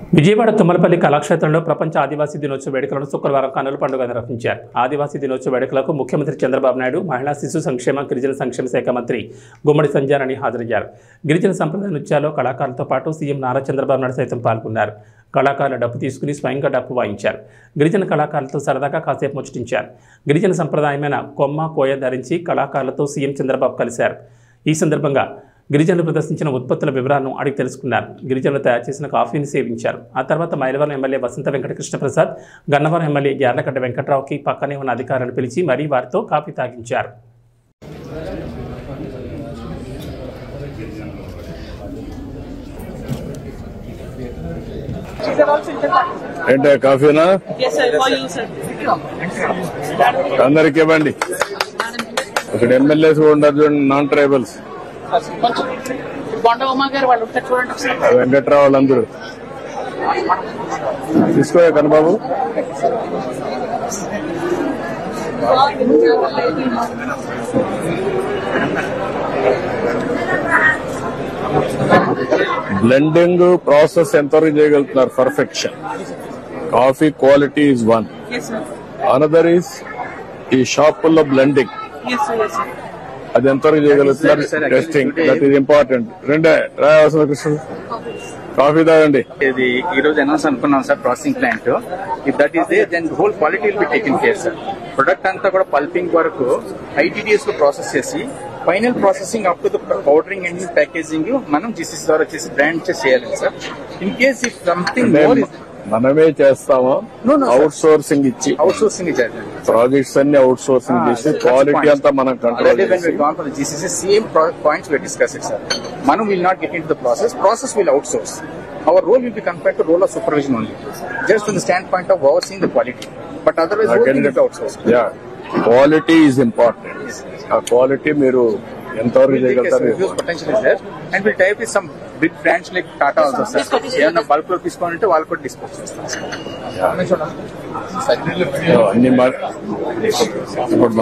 విజయవాడ తుమ్మలపల్లి కళాక్షేత్రంలో ప్రపంచ ఆదివాసీ దినోత్సవ వేడుకలను శుక్రవారం కన్నుల పండుగ నిర్వహించారు. ఆదివాసీ దినోత్సవ వేడుకలకు ముఖ్యమంత్రి చంద్రబాబు నాయుడు, మహిళా శిశు సంక్షేమ గిరిజన సంక్షేమ శాఖ మంత్రి గుమ్మడి సంధ్యారాణి హాజరయ్యారు. గిరిజన సంప్రదాయ నృత్యాల్లో కళాకారులతో పాటు సీఎం నారా చంద్రబాబు నాయుడు సైతం పాల్గొన్నారు. కళాకారుల డప్పు తీసుకుని స్వయంగా డప్పు వాయించారు. గిరిజన కళాకారులతో సరదాగా కాసేపు ముచ్చటించారు. గిరిజన సంప్రదాయమైన కొమ్మ కోయ ధరించి కళాకారులతో సీఎం చంద్రబాబు కలిశారు. ఈ సందర్భంగా గిరిజనులు ప్రదర్శించిన ఉత్పత్తుల వివరాలను అడిగి తెలుసుకున్నారు. గిరిజనులు తయారు చేసిన కాఫీని సేవించారు. ఆ తర్వాత మైలవరం ఎమ్మెల్యే వసంత వెంకట కృష్ణప్రసాద్, గన్నవరం ఎమ్మెల్యే యార్లగడ్డ వెంకట్రావుకి పక్కనే ఉన్న అధికారులను పిలిచి మరీ వారితో కాఫీ తాగించారు. ఏంటో కాఫీనా? అందరికి ఇవ్వండి. ఇక్కడ ఎమ్మెల్యేస్ ఉండరు చూడండి, నాన్ ట్రైబల్స్, వెంకట్రావు వాళ్ళందరూ తీసుకోయా కన్నబాబు. బ్లెండింగ్ ప్రాసెస్ ఎంతవరకు చేయగలుగుతున్నారు? Perfection. Coffee quality is one. Another is ఈ షాపుల్లో బ్లెండింగ్, అది ఎంతవరకు చేయగలుగుతున్నారు? Testing, that is important. రెండే రాయవలసిన కృష్ణ కాఫీ తాగండి. ఇది ఈ రోజు అనౌన్స్ అనుకున్నాం sir, processing plant. If that is there, then whole quality will be taken care sir. Product అంతా కూడా పల్పింగ్ వరకు ఐటీడీఎస్ లో ప్రాసెస్ చేసి final processing up to the powdering and packaging మనం జీసీసీ ద్వారా చేసి బ్రాండ్ చేయాలి sir. In case if something more మనమే చేస్తామా? అవుట్ సోర్సింగ్ ఇచ్చి, అవుట్ సోర్సింగ్ ఇచ్చారు ప్రాజెక్ట్స్ అన్ని అవుట్ సోర్సింగ్ చేసి క్వాలిటీ అంతా మనం control GCC same points we discuss sir. మనం will not get into the process will outsource. Our role will be compared to role of supervision only, just from the standpoint of overseeing the quality. But otherwise, everything is outsourced. Yeah, quality is important. A quality మీరు ఎంతవరకు చేయగలుగుతారు? Potential is there, and we'll tie up with some big brands like Tata also, sir. ఏమన్నా bulk లో తీసుకోవాలంటే వాళ్ళు కూడా dispose చేస్తారు. అన్ని